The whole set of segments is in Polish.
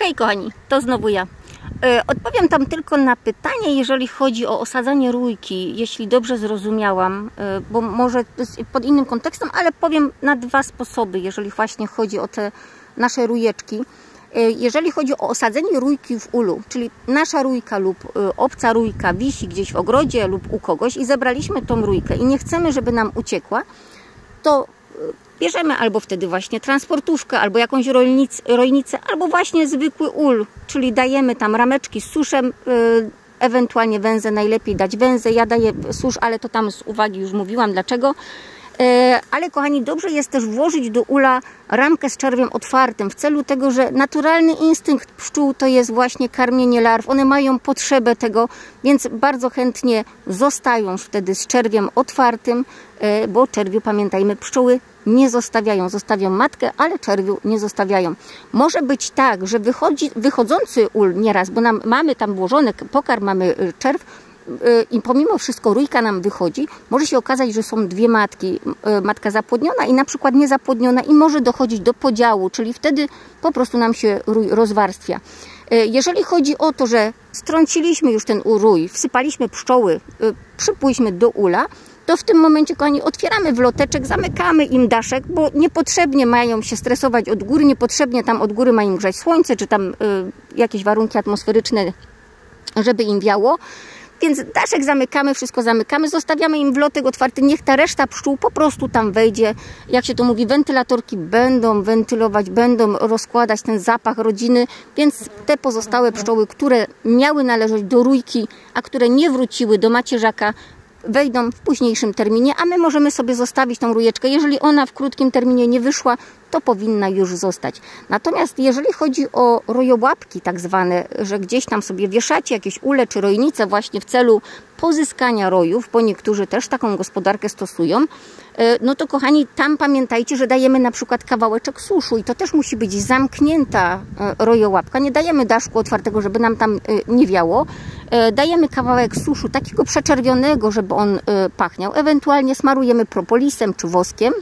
Hej kochani, to znowu ja. Odpowiem tam tylko na pytanie, jeżeli chodzi o osadzanie rójki, jeśli dobrze zrozumiałam, bo może pod innym kontekstem, ale powiem na dwa sposoby, jeżeli właśnie chodzi o te nasze rójeczki. Jeżeli chodzi o osadzenie rójki w ulu, czyli nasza rójka lub obca rójka wisi gdzieś w ogrodzie lub u kogoś i zebraliśmy tą rójkę i nie chcemy, żeby nam uciekła, to bierzemy albo wtedy właśnie transportówkę, albo jakąś rojnicę, albo właśnie zwykły ul, czyli dajemy tam rameczki z suszem, ewentualnie węzę, najlepiej dać węzę. Ja daję susz, ale to tam z uwagi już mówiłam dlaczego. Ale kochani, dobrze jest też włożyć do ula ramkę z czerwiem otwartym w celu tego, że naturalny instynkt pszczół to jest właśnie karmienie larw. One mają potrzebę tego, więc bardzo chętnie zostają wtedy z czerwiem otwartym, bo czerwiu, pamiętajmy, pszczoły nie zostawiają. Zostawią matkę, ale czerwiu nie zostawiają. Może być tak, że wychodzący ul nieraz, bo mamy tam włożony pokarm, mamy czerw, i pomimo wszystko rójka nam wychodzi, może się okazać, że są dwie matki, matka zapłodniona i na przykład niezapłodniona i może dochodzić do podziału, czyli wtedy po prostu nam się rój rozwarstwia. Jeżeli chodzi o to, że strąciliśmy już ten rój, wsypaliśmy pszczoły, przypłyśmy do ula, to w tym momencie, kochani, otwieramy wloteczek, zamykamy im daszek, bo niepotrzebnie mają się stresować od góry, niepotrzebnie tam od góry ma im grzać słońce, czy tam jakieś warunki atmosferyczne, żeby im wiało. Więc daszek zamykamy, wszystko zamykamy, zostawiamy im wlotek otwarty, niech ta reszta pszczół po prostu tam wejdzie. Jak się to mówi, wentylatorki będą wentylować, będą rozkładać ten zapach rodziny, więc te pozostałe pszczoły, które miały należeć do rójki, a które nie wróciły do macierzaka, wejdą w późniejszym terminie, a my możemy sobie zostawić tą rójeczkę. Jeżeli ona w krótkim terminie nie wyszła, to powinna już zostać. Natomiast jeżeli chodzi o rojołapki tak zwane, że gdzieś tam sobie wieszacie jakieś ule czy rojnice właśnie w celu pozyskania rojów, bo niektórzy też taką gospodarkę stosują, no to kochani, tam pamiętajcie, że dajemy na przykład kawałeczek suszu i to też musi być zamknięta rojołapka. Nie dajemy daszku otwartego, żeby nam tam nie wiało. Dajemy kawałek suszu, takiego przeczerwionego, żeby on pachniał. Ewentualnie smarujemy propolisem czy woskiem.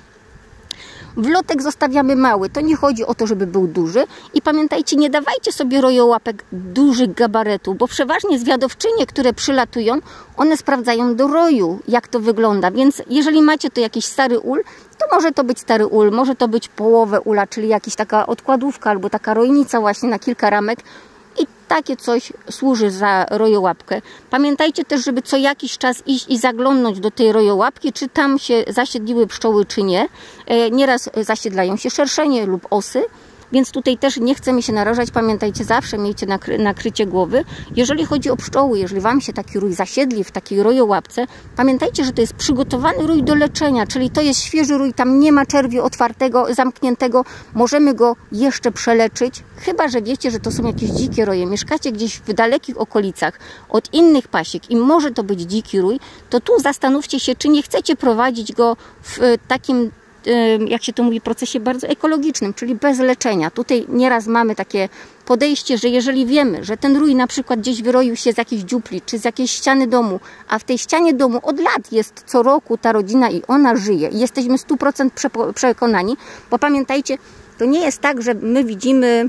Wlotek zostawiamy mały, to nie chodzi o to, żeby był duży. I pamiętajcie, nie dawajcie sobie rojołapek dużych gabaretów, bo przeważnie zwiadowczynie, które przylatują, one sprawdzają do roju, jak to wygląda. Więc jeżeli macie to jakiś stary ul, to może to być stary ul, może to być połowę ula, czyli jakaś taka odkładówka albo taka rojnica właśnie na kilka ramek. I takie coś służy za rojołapkę. Pamiętajcie też, żeby co jakiś czas iść i zaglądnąć do tej rojołapki, czy tam się zasiedliły pszczoły, czy nie. Nieraz zasiedlają się szerszenie lub osy, więc tutaj też nie chcemy się narażać. Pamiętajcie, zawsze miejcie nakrycie głowy. Jeżeli chodzi o pszczoły, jeżeli Wam się taki rój zasiedli w takiej rojołapce, pamiętajcie, że to jest przygotowany rój do leczenia, czyli to jest świeży rój, tam nie ma czerwiu otwartego, zamkniętego, możemy go jeszcze przeleczyć, chyba że wiecie, że to są jakieś dzikie roje, mieszkacie gdzieś w dalekich okolicach od innych pasiek i może to być dziki rój, to tu zastanówcie się, czy nie chcecie prowadzić go w takim, jak się to mówi, procesie bardzo ekologicznym, czyli bez leczenia. Tutaj nieraz mamy takie podejście, że jeżeli wiemy, że ten rój na przykład gdzieś wyroił się z jakiejś dziupli, czy z jakiejś ściany domu, a w tej ścianie domu od lat jest co roku ta rodzina i ona żyje i jesteśmy 100% przekonani, bo pamiętajcie, to nie jest tak, że my widzimy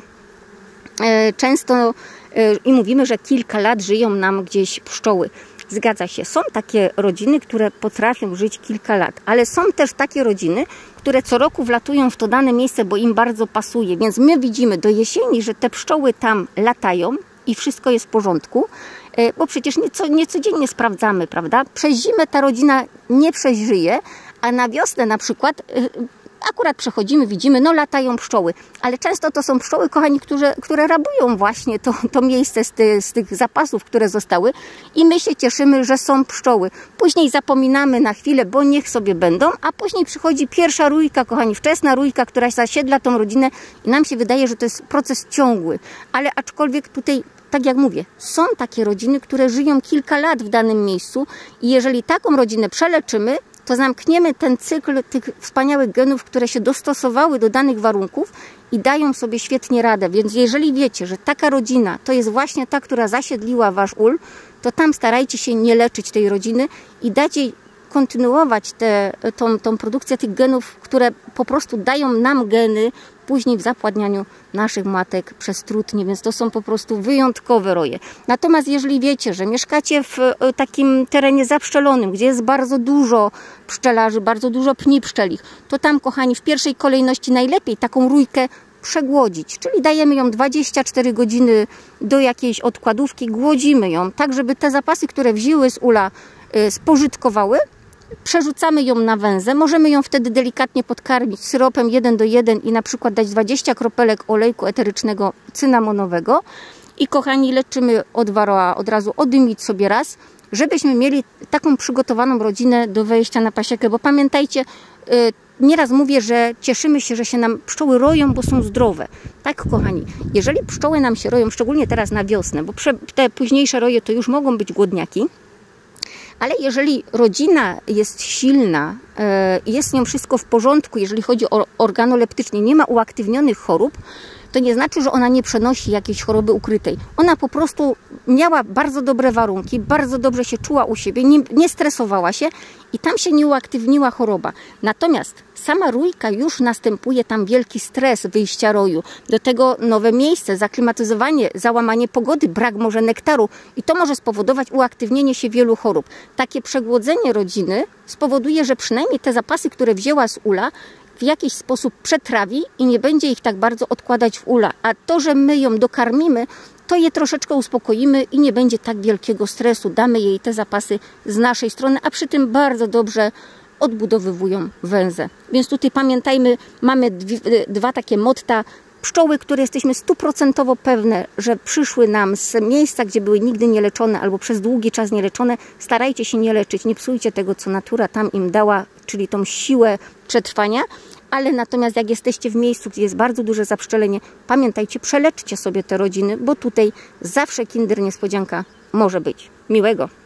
często i mówimy, że kilka lat żyją nam gdzieś pszczoły. Zgadza się, są takie rodziny, które potrafią żyć kilka lat, ale są też takie rodziny, które co roku wlatują w to dane miejsce, bo im bardzo pasuje, więc my widzimy do jesieni, że te pszczoły tam latają i wszystko jest w porządku, bo przecież nie codziennie sprawdzamy, prawda? Przez zimę ta rodzina nie przeżyje, a na wiosnę na przykład akurat przechodzimy, widzimy, no latają pszczoły, ale często to są pszczoły, kochani, które rabują właśnie to miejsce z tych zapasów, które zostały i my się cieszymy, że są pszczoły. Później zapominamy na chwilę, bo niech sobie będą, a później przychodzi pierwsza rójka, kochani, wczesna rójka, która zasiedla tą rodzinę i nam się wydaje, że to jest proces ciągły, ale aczkolwiek tutaj, tak jak mówię, są takie rodziny, które żyją kilka lat w danym miejscu i jeżeli taką rodzinę przeleczymy, to zamkniemy ten cykl tych wspaniałych genów, które się dostosowały do danych warunków i dają sobie świetnie radę. Więc jeżeli wiecie, że taka rodzina to jest właśnie ta, która zasiedliła wasz ul, to tam starajcie się nie leczyć tej rodziny i dać jej kontynuować tą produkcję tych genów, które po prostu dają nam geny później w zapładnianiu naszych matek przez trutnie, więc to są po prostu wyjątkowe roje. Natomiast jeżeli wiecie, że mieszkacie w takim terenie zapszczelonym, gdzie jest bardzo dużo pszczelarzy, bardzo dużo pni pszczelich, to tam, kochani, w pierwszej kolejności najlepiej taką rójkę przegłodzić, czyli dajemy ją 24 godziny do jakiejś odkładówki, głodzimy ją, tak żeby te zapasy, które wzięły z ula, spożytkowały, przerzucamy ją na węzę, możemy ją wtedy delikatnie podkarmić syropem 1:1 i na przykład dać 20 kropelek olejku eterycznego cynamonowego i, kochani, leczymy od waroa, od razu odymić sobie raz, żebyśmy mieli taką przygotowaną rodzinę do wejścia na pasiekę, bo pamiętajcie, nieraz mówię, że cieszymy się, że się nam pszczoły roją, bo są zdrowe. Tak, kochani, jeżeli pszczoły nam się roją, szczególnie teraz na wiosnę, bo te późniejsze roje to już mogą być głodniaki, ale jeżeli rodzina jest silna, jest z nią wszystko w porządku, jeżeli chodzi o organoleptycznie, nie ma uaktywnionych chorób, to nie znaczy, że ona nie przenosi jakiejś choroby ukrytej. Ona po prostu miała bardzo dobre warunki, bardzo dobrze się czuła u siebie, nie stresowała się i tam się nie uaktywniła choroba. Natomiast sama rójka już następuje tam wielki stres wyjścia roju. Do tego nowe miejsce, zaklimatyzowanie, załamanie pogody, brak może nektaru i to może spowodować uaktywnienie się wielu chorób. Takie przegłodzenie rodziny spowoduje, że przynajmniej te zapasy, które wzięła z ula, w jakiś sposób przetrawi i nie będzie ich tak bardzo odkładać w ula. A to, że my ją dokarmimy, to je troszeczkę uspokoimy i nie będzie tak wielkiego stresu. Damy jej te zapasy z naszej strony, a przy tym bardzo dobrze odbudowywują węzę. Więc tutaj pamiętajmy, mamy dwa takie motta. Pszczoły, które jesteśmy 100% pewne, że przyszły nam z miejsca, gdzie były nigdy nieleczone albo przez długi czas nieleczone, starajcie się nie leczyć, nie psujcie tego, co natura tam im dała, czyli tą siłę przetrwania, ale natomiast jak jesteście w miejscu, gdzie jest bardzo duże zapszczelenie, pamiętajcie, przeleczcie sobie te rodziny, bo tutaj zawsze kinder niespodzianka może być. Miłego!